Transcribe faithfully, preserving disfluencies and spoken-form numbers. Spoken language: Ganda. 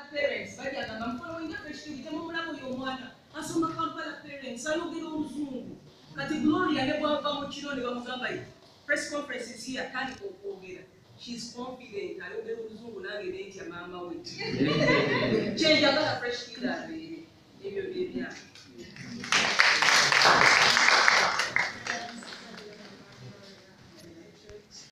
parents bajyanga mfollowing fresh kid temumulabo y'omwana asoma Kampala parents ayogera omuzungu kati Gloria ne bwava mu kiro ne bamugamba press conference is here kandi okwogera she's confident ayogera omuzungu nange nentya maama we kyenjagala fresh kid abeere ebyo byebya